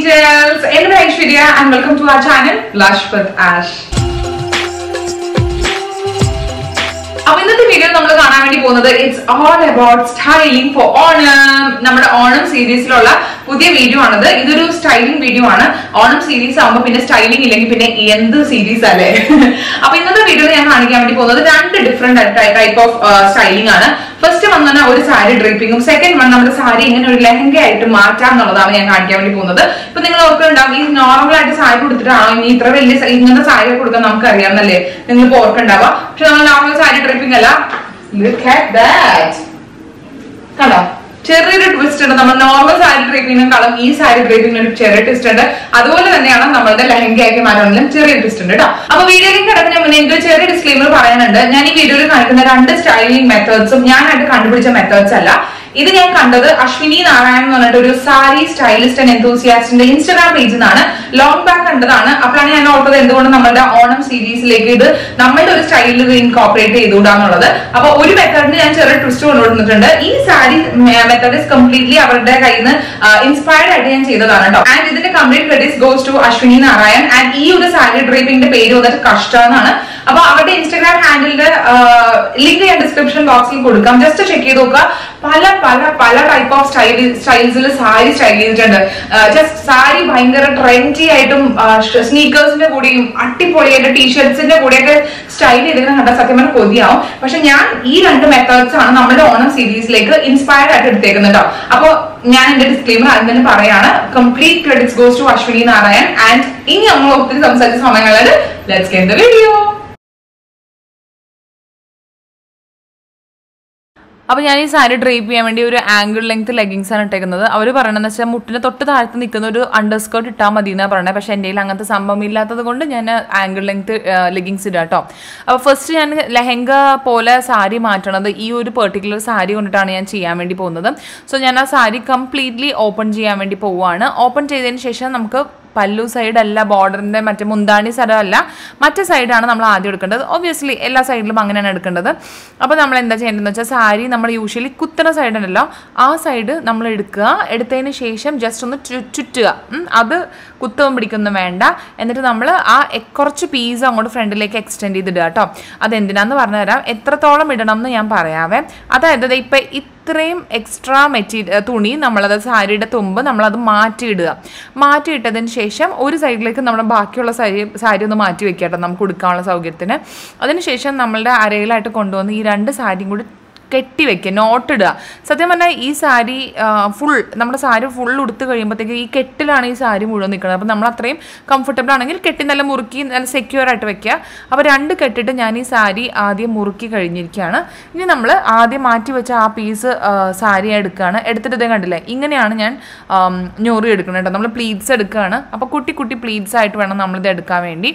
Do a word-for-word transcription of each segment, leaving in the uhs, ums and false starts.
angels. I'm Ashwini and welcome to our channel Blush with Ash. ഇന്നത്തെ വീഡിയോ നമ്മൾ കാണാൻ വേണ്ടി പോകുന്നത് it's all about styling for Onam. നമ്മുടെ ഓണം സീരീസിലുള്ള പുതിയ വീഡിയോ ആണത്. ഇതൊരു സ്റ്റൈലിംഗ് വീഡിയോ ആണ്. ഓണം സീരീസ് ആകുമ്പോൾ പിന്നെ സ്റ്റൈലിംഗ് ഇല്ലെങ്കിൽ പിന്നെ എന്ത് സീരീസ് അല്ലേ? അപ്പൊ ഇന്നത്തെ വീഡിയോയിൽ ഞാൻ കാണിക്കാൻ വേണ്ടി പോകുന്നത് രണ്ട് ഡിഫറെന്റ് ടൈപ്പ് ഓഫ് സ്റ്റൈലിംഗ് ആണ്. ഫസ്റ്റ് വന്ന ഒരു സാരി ഡ്രേപ്പിംഗും സെക്കൻഡ് വൺ നമ്മുടെ സാരി എങ്ങനെ ഒരു ലെഹങ്ക ആയിട്ട് മാറ്റാം എന്നുള്ളതാണ് ഞാൻ കാണിക്കാൻ വേണ്ടി പോകുന്നത്. ഇപ്പൊ നിങ്ങൾ ഓർക്കുന്നുണ്ടാവും, ഈ നോർമൽ ആയിട്ട് സാരി കൊടുത്തിട്ടാണോ ഇനി ഇത്ര വലിയ ഇങ്ങനത്തെ സാരി കൊടുക്കാൻ നമുക്ക് അറിയാമെന്നല്ലേ നിങ്ങൾ ഓർക്കുണ്ടാവുക. പക്ഷെ നമ്മൾ നോർമൽ സാരി ഡ്രേപ്പിംഗ് അല്ല. Look at that. കണ്ടോ, ചെറിയൊരു ട്വിസ്റ്റ് ഉണ്ട്. നമ്മൾ നോർമൽ സാരി ഡ്രേപ്പിംഗിനെക്കാളും ഈ സാരി ഡ്രേപ്പിംഗിന് ഒരു ചെറിയ ട്വിസ്റ്റ് ഉണ്ട്. അതുപോലെ തന്നെയാണ് നമ്മളുടെ ലെഹങ്കയാക്കി മാറ്റാനും ചെറിയ ട്വിസ്റ്റ് ഉണ്ട് കേട്ടോ. അപ്പൊ വീഡിയോയിലേക്ക് കിടക്കുന്ന മുന്നേ എനിക്ക് ചെറിയ ഡിസ്ക്ലെയിമർ പറയാനുണ്ട്. ഞാൻ ഈ വീഡിയോയിൽ കാണിക്കുന്ന രണ്ട് സ്റ്റൈലിംഗ് മെത്തേഡ്സും ഞാനായിട്ട് കണ്ടുപിടിച്ച മെത്തേഡ്സ് അല്ല. ഇത് ഞാൻ കണ്ടത് അശ്വിനി നാരായൺ എന്ന് പറഞ്ഞിട്ട് ഒരു സാരി സ്റ്റൈലിസ്റ്റ് ആൻഡ് എന്തൂസിയാസ്റ്റിന്റെ ഇൻസ്റ്റാഗ്രാം പേജിൽ നിന്നാണ്. ലോങ് ബാക്ക് കണ്ടതാണ്. അപ്പോഴാണ് ഞാൻ ഓർത്തത് എന്തുകൊണ്ട് നമ്മുടെ ഓണം സീരീസിലേക്ക് ഇത് നമ്മളുടെ ഒരു സ്റ്റൈലിൽ ഇൻകോപ്പറേറ്റ് ചെയ്തുകൂടാന്നുള്ളത്. അപ്പൊ ഒരു മെത്തേഡിന് ഞാൻ ചെറിയ ട്വിസ്റ്റ് കൊണ്ടുവന്നിട്ടുണ്ട്. ഈ സാരി മെത്തേഡ് ഇസ് കംപ്ലീറ്റ്ലി അവരുടെ കയ്യിൽ നിന്ന് ഇൻസ്പയർഡ് ആയിട്ട് ഞാൻ ചെയ്തതാണ് കേട്ടോ. ആൻഡ് ഇതിന്റെ complete credits goes to Ashwini Narayan. And ഈ ഒരു സാരി ഡ്രേപ്പിംഗിന്റെ പേര് വന്നിട്ട് കഷ്ടമെന്നാണ്. അപ്പൊ അവരുടെ ഇൻസ്റ്റാഗ്രാം ഹാൻഡിലിന്റെ ലിങ്ക് ഞാൻ ഡിസ്ക്രിപ്ഷൻ ബോക്സിൽ കൊടുക്കാം. ജസ്റ്റ് ചെക്ക് ചെയ്ത് നോക്കുക. പല പല പല ടൈപ്പ് ഓഫ് സ്റ്റൈൽ സ്റ്റൈൽസിൽ സാരി സ്റ്റൈൽ ചെയ്തിട്ടുണ്ട്. ജസ്റ്റ് സാരി ഭയങ്കര ട്രെൻഡി ആയിട്ടും സ്നീക്കേഴ്സിന്റെ കൂടെയും അടിപൊളിയായിട്ട് ടീഷർട്സിന്റെ കൂടെയൊക്കെ സ്റ്റൈൽ ചെയ്തിട്ട് കണ്ട സത്യം പറഞ്ഞാൽ കൊതിയാവും. പക്ഷെ ഞാൻ ഈ രണ്ട് മെത്തേഡ്സ് ആണ് നമ്മുടെ ഓണം സീരീസിലേക്ക് ഇൻസ്പയർഡ് ആയിട്ട് എടുത്തേക്കുന്നത് കേട്ടോ. അപ്പൊ ഞാൻ എന്റെ ഡിസ്ക്ലെയിമർ ആദ്യം തന്നെ പറയാണ്. Complete credits goes to Ashwini Narayan. And ഇനി നമ്മൾ ഒത്തിരി സംസാരിച്ച സമയങ്ങളിൽ ലെറ്റ്സ് ഗെറ്റ് ദ വീഡിയോ. അപ്പോൾ ഞാൻ ഈ സാരി ഡ്രേപ്പ് ചെയ്യാൻ വേണ്ടി ഒരു ആംഗിൾ ലെങ്ത് ലെഗിങ്സ് ആണ് ഇട്ടേക്കുന്നത്. അവർ പറയണമെന്ന് വെച്ചാൽ മുട്ടിന് തൊട്ട് താഴത്ത് നിൽക്കുന്ന ഒരു അണ്ടർ സ്കേർട്ട് ഇട്ടാൽ മതി എന്നാണ് പറയുന്നത്. പക്ഷേ എൻ്റെ കയ്യിൽ അങ്ങനത്തെ സംഭവം ഇല്ലാത്തത് കൊണ്ട് ഞാൻ ആംഗിൾ ലെങ്ത് ലെഗിങ്സ് ഇടാം കേട്ടോ. അപ്പോൾ ഫസ്റ്റ് ഞാൻ ലെഹങ്ക പോലെ സാരി മാറ്റണത് ഈ ഒരു പെർട്ടിക്കുലർ സാരി കൊണ്ടിട്ടാണ് ഞാൻ ചെയ്യാൻ വേണ്ടി പോകുന്നത്. സോ ഞാൻ ആ സാരി കംപ്ലീറ്റ്ലി ഓപ്പൺ ചെയ്യാൻ വേണ്ടി പോവുകയാണ്. ഓപ്പൺ ചെയ്തതിന് ശേഷം നമുക്ക് പല്ലു സൈഡല്ല, ബോർഡറിൻ്റെ മറ്റേ മുന്താണി സ്ഥലമല്ല, മറ്റേ സൈഡാണ് നമ്മൾ ആദ്യം എടുക്കേണ്ടത്. ഒബ്വിയസ്ലി എല്ലാ സൈഡിലും അങ്ങനെയാണ് എടുക്കേണ്ടത്. അപ്പോൾ നമ്മൾ എന്താ ചെയ്യേണ്ടതെന്ന് വെച്ചാൽ സാരി നമ്മൾ യൂഷ്വലി കുത്തുന്ന സൈഡുണ്ടല്ലോ, ആ സൈഡ് നമ്മൾ എടുക്കുക. എടുത്തതിന് ശേഷം ജസ്റ്റ് ഒന്ന് ചുറ്റുക. അത് കുത്തവും പിടിക്കൊന്നും വേണ്ട. എന്നിട്ട് നമ്മൾ ആ കുറച്ച് പീസ് അങ്ങോട്ട് ഫ്രണ്ടിലേക്ക് എക്സ്റ്റെൻഡ് ചെയ്തിടുക കേട്ടോ. അതെന്തിനാന്ന് പറഞ്ഞു തരാം. എത്രത്തോളം ഇടണം എന്ന് ഞാൻ പറയാവേ. അതായത് ഇപ്പം ഇത്രയും എക്സ്ട്രാ മെറ്റീരിയൽ തുണി നമ്മളത് സാരിയുടെ തുമ്പ് നമ്മളത് മാറ്റിയിടുക. മാറ്റിയിട്ടതിന് ശേഷം ഒരു സൈഡിലേക്ക് നമ്മുടെ ബാക്കിയുള്ള സാരി സാരി ഒന്ന് മാറ്റി വെക്കുക കേട്ടോ, നമുക്ക് ഉടുക്കാനുള്ള സൗകര്യത്തിന്. അതിനുശേഷം നമ്മളുടെ അരയിലായിട്ട് കൊണ്ടുവന്ന് ഈ രണ്ട് സാരിയും കൂടി കെട്ടി വെക്കുക, നോട്ടിടുക. സത്യം പറഞ്ഞാൽ ഈ സാരി ഫുൾ നമ്മുടെ സാരി ഫുൾ ഉടുത്ത് കഴിയുമ്പോഴത്തേക്ക് ഈ കെട്ടിലാണ് ഈ സാരി മുഴുവൻ നിൽക്കുന്നത്. അപ്പോൾ നമ്മൾ അത്രയും കംഫർട്ടബിൾ ആണെങ്കിൽ കെട്ടി നല്ല മുറുക്കി നല്ല സെക്യൂർ ആയിട്ട് വെക്കുക. അപ്പോൾ രണ്ട് കെട്ടിട്ട് ഞാൻ ഈ സാരി ആദ്യം മുറുക്കി കഴിഞ്ഞിരിക്കുകയാണ്. ഇനി നമ്മൾ ആദ്യം മാറ്റി വെച്ച ആ പീസ് സാരി എടുക്കുകയാണ്. എടുത്തിട്ട് ഇതേ കണ്ടില്ലേ, ഇങ്ങനെയാണ് ഞാൻ ഞൊറി എടുക്കുന്നത് കേട്ടോ. നമ്മൾ പ്ലീറ്റ്സ് എടുക്കുകയാണ്. അപ്പോൾ കുട്ടി കുട്ടി പ്ലീറ്റ്സ് ആയിട്ട് വേണം നമ്മളിത് എടുക്കാൻ വേണ്ടി.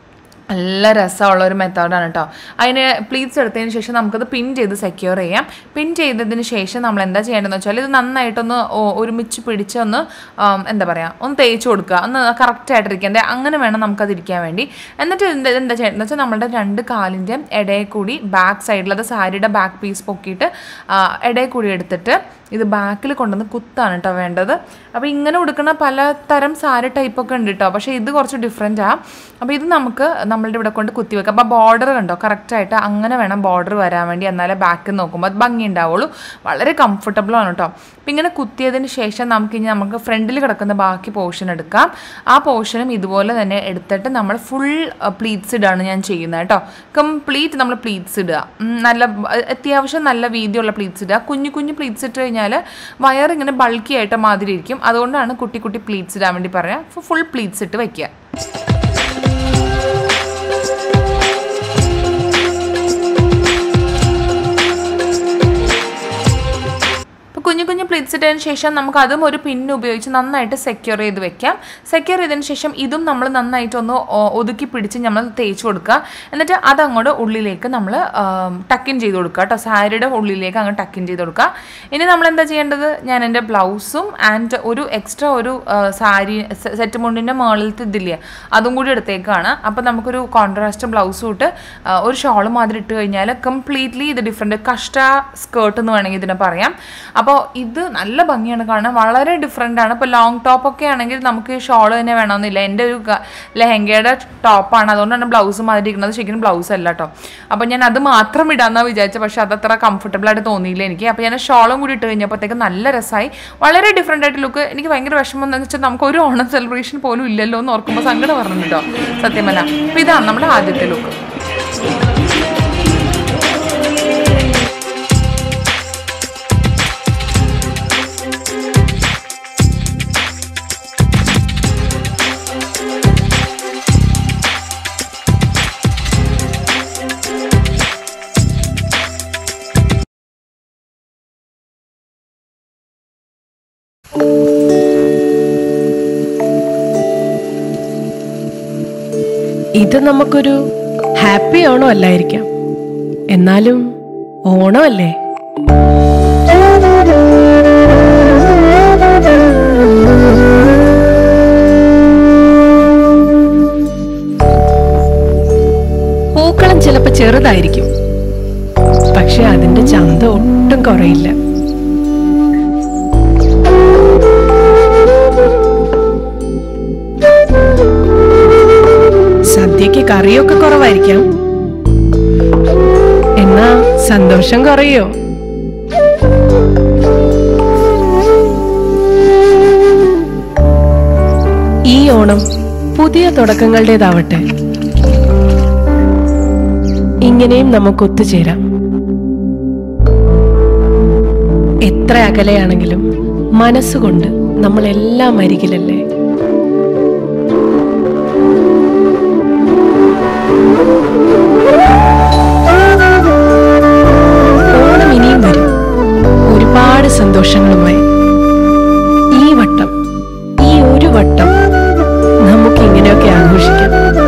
നല്ല രസമുള്ള ഒരു മെത്തേഡാണ് കേട്ടോ. അതിന് പ്ലീറ്റ്സ് എടുത്തതിന് ശേഷം നമുക്കത് പിൻ ചെയ്ത് സെക്യൂർ ചെയ്യാം. പിൻ ചെയ്തതിന് ശേഷം നമ്മൾ എന്താ ചെയ്യേണ്ടതെന്ന് വെച്ചാൽ ഇത് നന്നായിട്ടൊന്ന് ഒരുമിച്ച് പിടിച്ച് ഒന്ന് എന്താ പറയുക ഒന്ന് തേച്ച് കൊടുക്കുക. ഒന്ന് കറക്റ്റായിട്ടിരിക്കുക. അങ്ങനെ വേണം നമുക്കതിരിക്കാൻ വേണ്ടി. എന്നിട്ട് എന്താ എന്താ ചെയ്യേണ്ടതെന്ന് വെച്ചാൽ നമ്മളുടെ രണ്ട് കാലിൻ്റെ ഇടയിൽ കൂടി ബാക്ക് സൈഡിൽ, അത് സാരിയുടെ ബാക്ക് പീസ് പൊക്കിയിട്ട് ഇടയിൽ കൂടി എടുത്തിട്ട് ഇത് ബാക്കിൽ കൊണ്ടുവന്ന് കുത്താണ് കേട്ടോ വേണ്ടത്. അപ്പോൾ ഇങ്ങനെ കൊടുക്കുന്ന പലതരം സാരി ടൈപ്പൊക്കെ ഉണ്ട് കേട്ടോ. പക്ഷേ ഇത് കുറച്ച് ഡിഫറെൻറ്റാണ്. അപ്പോൾ ഇത് നമുക്ക് നമ്മളുടെ ഇവിടെ കൊണ്ട് കുത്തി വെക്കാം. അപ്പോൾ ബോർഡർ കണ്ടോ കറക്റ്റായിട്ട് അങ്ങനെ വേണം ബോർഡർ വരാൻ വേണ്ടി. എന്നാലേ ബാക്കിൽ നോക്കുമ്പോൾ അത് ഭംഗി ഉണ്ടാവുള്ളൂ. വളരെ കംഫർട്ടബിളാണ് കേട്ടോ. അപ്പം ഇങ്ങനെ കുത്തിയതിന് ശേഷം നമുക്കിനി നമുക്ക് ഫ്രണ്ടിൽ കിടക്കുന്ന ബാക്കി പോർഷൻ എടുക്കാം. ആ പോർഷനും ഇതുപോലെ തന്നെ എടുത്തിട്ട് നമ്മൾ ഫുൾ പ്ലീറ്റ്സ് ഇടാണ് ഞാൻ ചെയ്യുന്നത് കേട്ടോ. കംപ്ലീറ്റ് നമ്മൾ പ്ലീറ്റ്സ് ഇടുക. നല്ല അത്യാവശ്യം നല്ല വീതിയുള്ള പ്ലീറ്റ്സ് ഇടുക. കുഞ്ഞു കുഞ്ഞു പ്ലീറ്റ്സ് ഇട്ട് കഴിഞ്ഞാൽ വയർ ഇങ്ങനെ ബൾക്കി ആയിട്ട് മാതിരി ഇരിക്കും. അതുകൊണ്ടാണ് കുട്ടി കുട്ടി പ്ലീറ്റ്സ് ഇടാൻ വേണ്ടി പറയാം. ഫുൾ പ്ലീറ്റ്സ് ഇട്ട് വയ്ക്കുക. കുഞ്ഞു കുഞ്ഞു പ്ലീറ്റ്സ് ഇട്ടതിന് ശേഷം നമുക്ക് അതും ഒരു പിന്ന് ഉപയോഗിച്ച് നന്നായിട്ട് സെക്യൂർ ചെയ്ത് വെക്കാം. സെക്യൂർ ചെയ്തതിന് ശേഷം ഇതും നമ്മൾ നന്നായിട്ടൊന്ന് ഒതുക്കി പിടിച്ച് നമ്മൾ തേച്ച് കൊടുക്കുക. എന്നിട്ട് അതങ്ങോട്ട് ഉള്ളിലേക്ക് നമ്മൾ ടക്കിൻ ചെയ്ത് കൊടുക്കുക കേട്ടോ. സാരിയുടെ ഉള്ളിലേക്ക് അങ്ങ് ടക്കിൻ ചെയ്ത് കൊടുക്കുക. ഇനി നമ്മൾ എന്താ ചെയ്യേണ്ടത്, ഞാൻ എൻ്റെ ബ്ലൗസും ആൻഡ് ഒരു എക്സ്ട്രാ ഒരു സാരി സെറ്റ് മുണ്ടിൻ്റെ മുകളിലത്തെ ഇതില്ലേ അതും കൂടി എടുത്തേക്കാണ്. അപ്പോൾ നമുക്കൊരു കോൺട്രാസ്റ്റ് ബ്ലൗസും ഇട്ട് ഒരു ഷോൾ മാതിരി ഇട്ട് കഴിഞ്ഞാൽ കംപ്ലീറ്റ്ലി ഇത് ഡിഫറെൻറ്റ് കഷ്ട സ്കേർട്ട് എന്ന് വേണമെങ്കിൽ ഇതിനെ പറയാം. അപ്പോൾ ഇത് നല്ല നല്ല ഭംഗിയാണ് കാണാൻ, വളരെ ഡിഫറെൻ്റ് ആണ്. ഇപ്പോൾ ലോങ് ടോപ്പൊക്കെ ആണെങ്കിൽ നമുക്ക് ഷോൾ തന്നെ വേണമെന്നില്ല. എൻ്റെ ഒരു ലെഹങ്കയുടെ ടോപ്പാണ്, അതുകൊണ്ടാണ് ബ്ലൗസ് മാതിരി ഇരിക്കുന്നത്. ശരിക്കും ബ്ലൗസ് അല്ല കേട്ടോ. അപ്പോൾ ഞാൻ അത് മാത്രം ഇടാമെന്നാണ് വിചാരിച്ചത്, പക്ഷേ അതത്ര കംഫർട്ടബിൾ ആയിട്ട് തോന്നിയില്ല എനിക്ക്. അപ്പോൾ ഞാൻ ഷോളും കൂടി ഇട്ട് കഴിഞ്ഞപ്പോഴത്തേക്ക് നല്ല രസമായി, വളരെ ഡിഫറെൻ്റ് ആയിട്ട് ലുക്ക്. എനിക്ക് ഭയങ്കര വിഷമം എന്താണെന്ന് വെച്ചാൽ നമുക്ക് ഒരു ഓണം സെലിബ്രേഷൻ പോലും ഇല്ലല്ലോ എന്ന് ഓർക്കുമ്പോൾ സങ്കടം പറഞ്ഞു കേട്ടോ, സത്യമല്ല. അപ്പോൾ ഇതാണ് നമ്മുടെ ആദ്യത്തെ ലുക്ക്. ഇത് നമുക്കൊരു ഹാപ്പി ഓണം അല്ലായിരിക്കാം, എന്നാലും ഓണമല്ലേ. പൂക്കളം ചിലപ്പോ ചെറുതായിരിക്കും, പക്ഷെ അതിന്റെ ചന്ത ഒട്ടും കുറയില്ല. സദ്യക്ക് കറിയൊക്കെ കുറവായിരിക്കാം, എന്നാ സന്തോഷം കുറയോ? ഈ ഓണം പുതിയ തുടക്കങ്ങളുടേതാവട്ടെ. ഇങ്ങനെയും നമുക്ക് ഒത്തുചേരാം. എത്ര അകലെയാണെങ്കിലും മനസ്സുകൊണ്ട് നമ്മളെല്ലാം അരികിലല്ലേ. ഓണം ഇനിയും വരും, ഒരുപാട് സന്തോഷങ്ങളുമായി. ഈ വട്ടം, ഈ ഒരു വട്ടം നമുക്ക് ഇങ്ങനെയൊക്കെ ആഘോഷിക്കാം.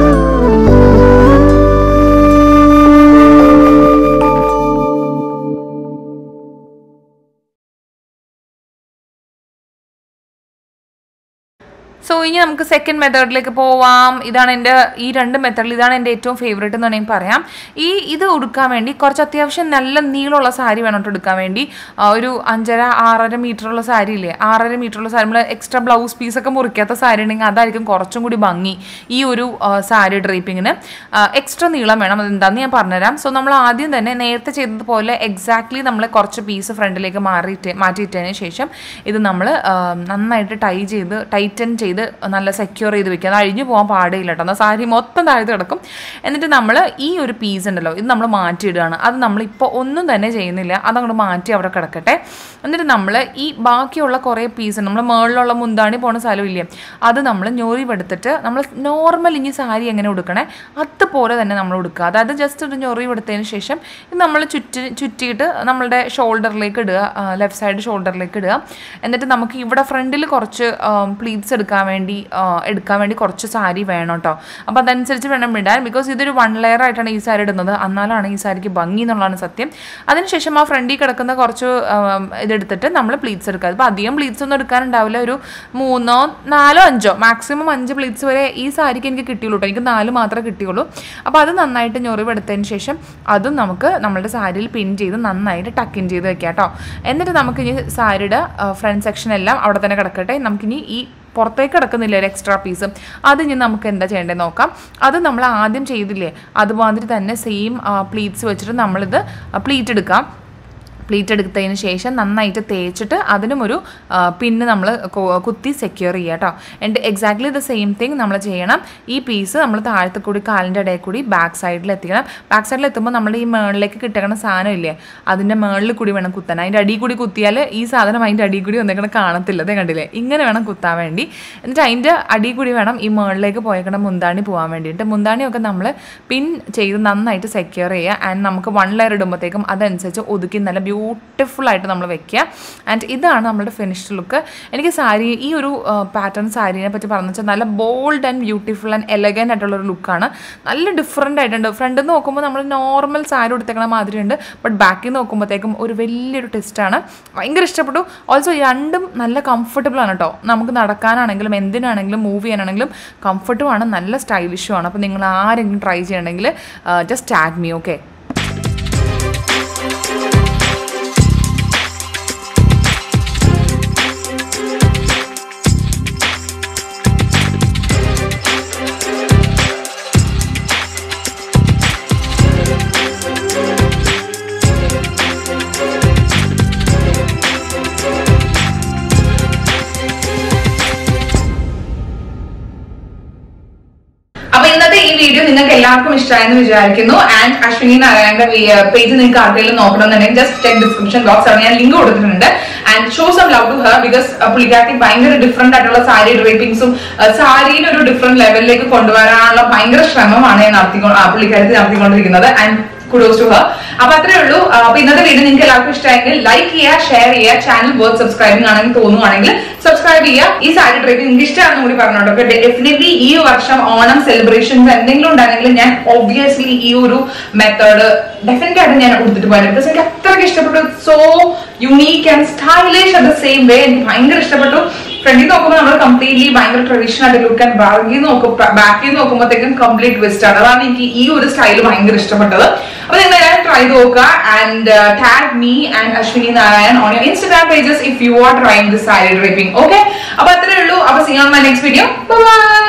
സോ ഇനി നമുക്ക് സെക്കൻഡ് മെത്തേഡിലേക്ക് പോവാം. ഇതാണ് എൻ്റെ ഈ രണ്ട് മെത്തേഡിൽ ഇതാണ് എൻ്റെ ഏറ്റവും ഫേവറേറ്റ് എന്ന് വേണമെങ്കിൽ പറയാം. ഈ ഇത് ഉടുക്കാൻ വേണ്ടി കുറച്ച് അത്യാവശ്യം നല്ല നീളമുള്ള സാരി വേണം കേട്ടോ എടുക്കാൻ വേണ്ടി. ഒരു അഞ്ചര ആറര മീറ്ററുള്ള സാരി ഇല്ലേ, ആറര മീറ്ററുള്ള സാരി, നമ്മൾ എക്സ്ട്രാ ബ്ലൗസ് പീസൊക്കെ മുറിക്കാത്ത സാരി ഉണ്ടെങ്കിൽ അതായിരിക്കും കുറച്ചും കൂടി ഭംഗി ഈ ഒരു സാരി ഡ്രേപ്പിങ്ങിന്. എക്സ്ട്രാ നീളം വേണം, അതെന്താണെന്ന് ഞാൻ പറഞ്ഞുതരാം. സോ നമ്മൾ ആദ്യം തന്നെ നേരത്തെ ചെയ്തതുപോലെ എക്സാക്ട്ലി നമ്മൾ കുറച്ച് പീസ് ഫ്രണ്ടിലേക്ക് മാറിയിട്ട് മാറ്റിയിട്ടതിന് ശേഷം ഇത് നമ്മൾ നന്നായിട്ട് ടൈ ചെയ്ത് ടൈറ്റൻ ചെയ്ത് നല്ല സെക്യൂർ ചെയ്ത് വെക്കുക. അത് അഴിഞ്ഞു പോകാൻ പാടില്ല കേട്ടോ, എന്നാൽ സാരി മൊത്തം താഴ്ത്ത് കിടക്കും. എന്നിട്ട് നമ്മൾ ഈ ഒരു പീസ് ഉണ്ടല്ലോ ഇത് നമ്മൾ മാറ്റിയിടുകയാണ്. അത് നമ്മളിപ്പോൾ ഒന്നും തന്നെ ചെയ്യുന്നില്ല, അതങ്ങോട്ട് മാറ്റി അവിടെ കിടക്കട്ടെ. എന്നിട്ട് നമ്മൾ ഈ ബാക്കിയുള്ള കുറേ പീസ് നമ്മൾ മുകളിലുള്ള മുന്താണി പോണ സ്ഥലമില്ലേ, അത് നമ്മൾ ഞൊറിവെടുത്തിട്ട് നമ്മൾ നോർമൽ ഇനി സാരി എങ്ങനെ ഉടുക്കണേ അതുപോലെ തന്നെ നമ്മൾ ഉടുക്കുക. അതായത് ജസ്റ്റ് ഒരു ഞൊറിവെടുത്തതിന് ശേഷം ഇത് നമ്മൾ ചുറ്റി ചുറ്റിയിട്ട് നമ്മളുടെ ഷോൾഡറിലേക്ക് ഇടുക, ലെഫ്റ്റ് സൈഡ് ഷോൾഡറിലേക്ക് ഇടുക. എന്നിട്ട് നമുക്ക് ഇവിടെ ഫ്രണ്ടിൽ കുറച്ച് പ്ലീറ്റ്സ് എടുക്കാൻ വേണ്ടി എടുക്കാൻ വേണ്ടി കുറച്ച് സാരി വേണം കേട്ടോ. അപ്പോൾ അതനുസരിച്ച് വേണം ഇടാൻ, ബിക്കോസ് ഇതൊരു വൺ ലെയർ ആയിട്ടാണ് ഈ സാരി ഇടുന്നത്, എന്നാലാണ് ഈ സാരിക്ക് ഭംഗി എന്നുള്ളതാണ് സത്യം. അതിനുശേഷം ആ ഫ്രണ്ടിൽ കിടക്കുന്ന കുറച്ച് ഇതെടുത്തിട്ട് നമ്മൾ പ്ലീറ്റ്സ് എടുക്കുക. അപ്പോൾ അധികം പ്ലീറ്റ്സ് ഒന്നും എടുക്കാനുണ്ടാവില്ല, ഒരു മൂന്നോ നാലോ അഞ്ചോ മാക്സിമം അഞ്ച് പ്ലീറ്റ്സ് വരെ ഈ സാരിക്ക് എനിക്ക് കിട്ടിയുള്ളൂ കേട്ടോ, എനിക്ക് നാല് മാത്രമേ കിട്ടിയുള്ളൂ. അപ്പോൾ അത് നന്നായിട്ട് ഞൊറിവെടുത്തതിന് ശേഷം അതും നമുക്ക് നമ്മളുടെ സാരിയിൽ പിൻ ചെയ്ത് നന്നായിട്ട് ടക്കിൻ ചെയ്ത് വെക്കാം കേട്ടോ. എന്നിട്ട് നമുക്കിനി സാരിയുടെ ഫ്രണ്ട് സെക്ഷൻ എല്ലാം അവിടെ തന്നെ കിടക്കട്ടെ. നമുക്കിനി ഈ പുറത്തേക്ക് കിടക്കുന്നില്ല ഒരു എക്സ്ട്രാ പീസ്, അത് ഇനി നമുക്ക് എന്താ ചെയ്യേണ്ടത് നോക്കാം. അത് നമ്മൾ ആദ്യം ചെയ്തില്ലേ അതുമാതിരി തന്നെ സെയിം പ്ലീറ്റ്സ് വെച്ചിട്ട് നമ്മളിത് പ്ലീറ്റ് എടുക്കാം. പ്ലീറ്റ് എടുത്തതിന് ശേഷം നന്നായിട്ട് തേച്ചിട്ട് അതിനും ഒരു പിന്ന് നമ്മൾ കുത്തി സെക്യൂർ ചെയ്യുക കേട്ടോ. And exactly the same thing നമ്മൾ ചെയ്യണം. ഈ പീസ് നമ്മൾ താഴത്തെ കൂടി കാലിൻ്റെ ഇടയിൽ കൂടി ബാക്ക് സൈഡിൽ എത്തിക്കണം. ബാക്ക് സൈഡിൽ എത്തുമ്പോൾ നമ്മൾ ഈ മേളിലേക്ക് കിട്ടണ സാധനം ഇല്ലേ അതിൻ്റെ മേളിൽ കൂടി വേണം കുത്താൻ. അതിൻ്റെ അടിയിൽ കൂടി കുത്തിയാൽ ഈ സാധനം അതിൻ്റെ അടിയിൽ കൂടി വന്നേക്കണം കാണത്തില്ല, അതേ കണ്ടില്ലേ, ഇങ്ങനെ വേണം കുത്താൻ വേണ്ടി. എന്നിട്ട് അതിൻ്റെ അടിയിൽ കൂടി വേണം ഈ മേളിലേക്ക് പോയേക്കണം മുന്താണി പോകാൻ വേണ്ടിയിട്ട്. മുന്താണിയൊക്കെ നമ്മൾ പിൻ ചെയ്ത് നന്നായിട്ട് സെക്യൂർ ചെയ്യുക. ആൻഡ് നമുക്ക് വൺ ലെയർ ഇടുമ്പോഴത്തേക്കും അതനുസരിച്ച് ഒതുക്കി നല്ല ബ്യൂട്ടിഫുൾ ആയിട്ട് നമ്മൾ വെക്കുക. ആൻഡ് ഇതാണ് നമ്മുടെ ഫിനിഷ്ഡ് ലുക്ക്. എനിക്ക് സാരി ഈ ഒരു പാറ്റേൺ സാരീനെ പറ്റി പറഞ്ഞു വെച്ചാൽ നല്ല bold and beautiful and elegant ആയിട്ടുള്ളൊരു ലുക്കാണ്. നല്ല ഡിഫറെൻ്റ് ആയിട്ടുണ്ട്. ഫ്രണ്ടിൽ നിന്ന് നോക്കുമ്പോൾ നമ്മൾ നോർമൽ സാരി ഉടുത്തേക്കണ മാതിരിയുണ്ട്, ബട്ട് ബാക്കിൽ നിന്ന് നോക്കുമ്പോഴത്തേക്കും ഒരു വലിയൊരു ടെസ്റ്റാണ്. ഭയങ്കര ഇഷ്ടപ്പെട്ടു. ഓൾസോ രണ്ടും നല്ല കംഫർട്ടബിൾ ആണ് കേട്ടോ. നമുക്ക് നടക്കാനാണെങ്കിലും എന്തിനാണെങ്കിലും മൂവ് ചെയ്യാനാണെങ്കിലും കംഫർട്ടുമാണ്, നല്ല സ്റ്റൈലിഷുമാണ്. അപ്പോൾ നിങ്ങൾ ആരെങ്കിലും ട്രൈ ചെയ്യണമെങ്കിൽ ജസ്റ്റ് ടാഗ് മീ, ഓക്കെ. നിങ്ങൾക്ക് എല്ലാവർക്കും ഇഷ്ടമായെന്ന് വിചാരിക്കുന്നു. ആൻഡ് അശ്വിനി നാരായണന്റെ പേജ് നിങ്ങൾക്ക് ആർക്കെങ്കിലും നോക്കണമെന്നുണ്ടെങ്കിൽ ജസ്റ്റ് ചെക്ക് ഡിസ്ക്രിപ്ഷൻ ബോക്സ് ആണ്, ഞാൻ ലിങ്ക് കൊടുത്തിട്ടുണ്ട്. And show some love to her because പുള്ളിക്കാരത്തി ഭയങ്കര ഡിഫറെന്റ് ആയിട്ടുള്ള സാരി ഡ്രേപ്പിംഗ്സും സാരീനെ ഒരു ഡിഫറെന്റ് ലെവലിലേക്ക് കൊണ്ടുവരാനുള്ള ഭയങ്കര ശ്രമമാണ് ഞാൻ നടത്തിക്കൊ പുള്ളിക്കാരത്തി നടത്തിക്കൊണ്ടിരിക്കുന്നത്. And kudos to her. അപ്പൊ അത്രേ ഉള്ളൂ. അപ്പൊ ഇന്നത്തെ വീഡിയോ നിങ്ങൾക്ക് എല്ലാവർക്കും ഇഷ്ടമായെങ്കിൽ ലൈക്ക് ചെയ്യുക, ഷെയർ ചെയ്യുക, ചാനൽ വർത്ത് സബ്സ്ക്രൈബിംഗ് ആണെങ്കിൽ തോന്നുവാണെങ്കിൽ സബ്സ്ക്രൈബ് ചെയ്യുക. ഈ സാരി ഡ്രേപ്പിംഗ് നിങ്ങൾക്ക് ഇഷ്ടമാണെന്ന് കൂടി പറഞ്ഞോട്ടോ. ഡെഫിനറ്റ്ലി ഈ വർഷം ഓണം സെലിബ്രേഷൻസ് എന്തെങ്കിലും ഉണ്ടാണെങ്കിൽ ഞാൻ ഒബ്വിയസ്ലി ഈ ഒരു മെത്തേഡ് ഡെഫിനറ്റ് ആയിട്ട് ഞാൻ കൊടുത്തിട്ട് പോയത് ബിക്കോസ് എനിക്ക് അത്രയ്ക്ക് ഇഷ്ടപ്പെട്ടു. So unique and stylish at the same way. എനിക്ക് ഭയങ്കര ഇഷ്ടപ്പെട്ടു. ഫ്രണ്ടിൽ നോക്കുമ്പോൾ നമ്മൾ കംപ്ലീറ്റ്ലി ഭയങ്കര ട്രഡീഷണൽ ആയിട്ട് ലുക്ക് ആൻഡ് ബാക്കിൽ നോക്കും ബാക്കിൽ നോക്കുമ്പോഴത്തേക്കും കംപ്ലീറ്റ് ട്വിസ്റ്റ് ആണ്. അതാണ് എനിക്ക് ഈ ഒരു സ്റ്റൈൽ ഭയങ്കര ഇഷ്ടപ്പെട്ടത്. അപ്പൊ നിങ്ങൾ എല്ലാവരും ട്രൈ ചെയ്ത് നോക്കുക. And tag me and Ashwini Narayan on your Instagram pages if you are trying this sari draping. Okay, അപ്പൊ അത്രേ ഉള്ളൂ. അപ്പൊ see on my next video. By.